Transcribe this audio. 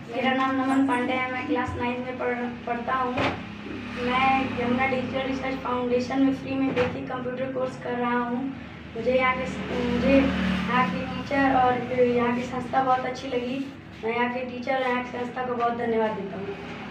मेरा नाम नमन पांडे है। मैं क्लास 9 में पढ़ता हूँ। मैं यमुना डिजिटल रिसर्च फाउंडेशन में फ्री में बेसिक कंप्यूटर कोर्स कर रहा हूँ। मुझे यहाँ की टीचर और यहाँ की संस्था बहुत अच्छी लगी। मैं यहाँ के टीचर और यहाँ की संस्था को बहुत धन्यवाद देता हूँ।